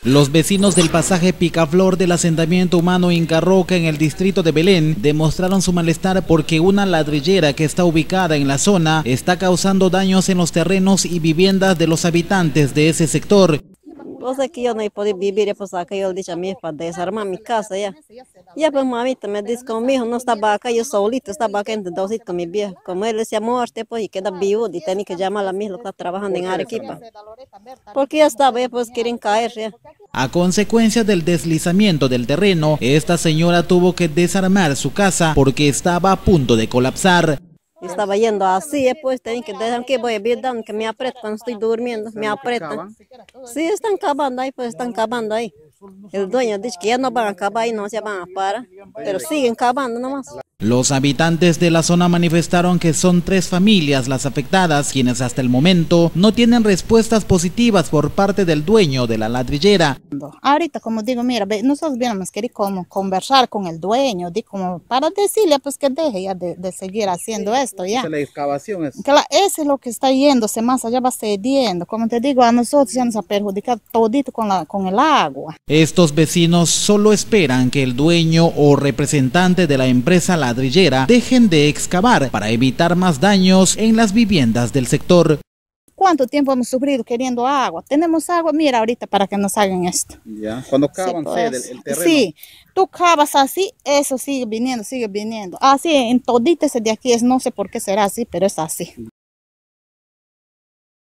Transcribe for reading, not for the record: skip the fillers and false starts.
Los vecinos del pasaje Picaflor del asentamiento humano Inca Roca en el distrito de Belén demostraron su malestar porque una ladrillera que está ubicada en la zona está causando daños en los terrenos y viviendas de los habitantes de ese sector. Pues es que yo no he podido vivir, pues acá yo le dije a mi hija para desarmar mi casa ya. Ya pues mamita me dice que mi hijo no estaba acá, yo solito estaba acá entre dos con mi viejo. Como él se muerte pues y queda viudo y tenía que llamar a mi hijo que está trabajando en Arequipa. Porque ya estaba, pues quieren caer ya. A consecuencia del deslizamiento del terreno, esta señora tuvo que desarmar su casa porque estaba a punto de colapsar. Estaba yendo así, pues tenía que dejar que voy a ver que me aprieta cuando estoy durmiendo, me apretan. Sí, están cavando ahí, pues están cavando ahí. El dueño dice que ya no van a cavar ahí, no se van a parar, pero siguen cavando nomás. Los habitantes de la zona manifestaron que son 3 familias las afectadas, quienes hasta el momento no tienen respuestas positivas por parte del dueño de la ladrillera. Ahorita, como digo, mira, nosotros hubiéramos querido como conversar con el dueño, como para decirle pues que deje ya de seguir haciendo esto ya. La excavación es. Ese es lo que está yéndose más allá, va cediendo. Como te digo, a nosotros ya nos ha perjudicado todito con el agua. Estos vecinos solo esperan que el dueño o representante de la empresa ladrillera dejen de excavar para evitar más daños en las viviendas del sector. ¿Cuánto tiempo hemos sufrido queriendo agua? Tenemos agua, mira ahorita para que nos hagan esto. Ya, cuando cavan sí, pues, el terreno. Sí, tú cavas así, eso sigue viniendo, sigue viniendo. Así en todito ese de aquí es, no sé por qué será así, pero es así.